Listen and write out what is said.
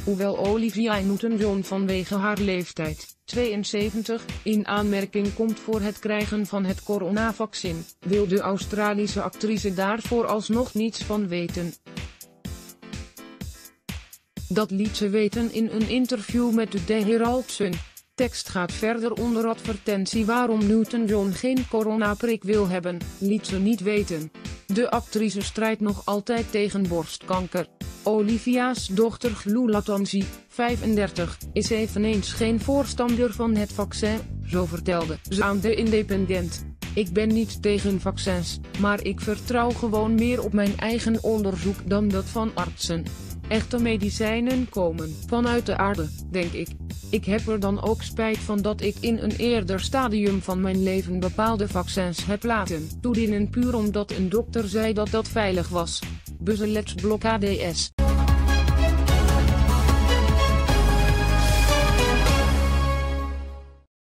hoewel Olivia Newton-John vanwege haar leeftijd, 72, in aanmerking komt voor het krijgen van het coronavaccin, wil de Australische actrice daar vooralsnog niets van weten. Dat liet ze weten in een interview met de The Herald Sun. Tekst gaat verder onder advertentie waarom Newton-John geen coronaprik wil hebben, liet ze niet weten. De actrice strijdt nog altijd tegen borstkanker. Olivia's dochter Glu Lattanzi, 35, is eveneens geen voorstander van het vaccin, zo vertelde ze aan The Independent. Ik ben niet tegen vaccins, maar ik vertrouw gewoon meer op mijn eigen onderzoek dan dat van artsen. Echte medicijnen komen vanuit de aarde, denk ik. Ik heb er dan ook spijt van dat ik in een eerder stadium van mijn leven bepaalde vaccins heb laten toedienen puur omdat een dokter zei dat dat veilig was. Bezeledsblokkades.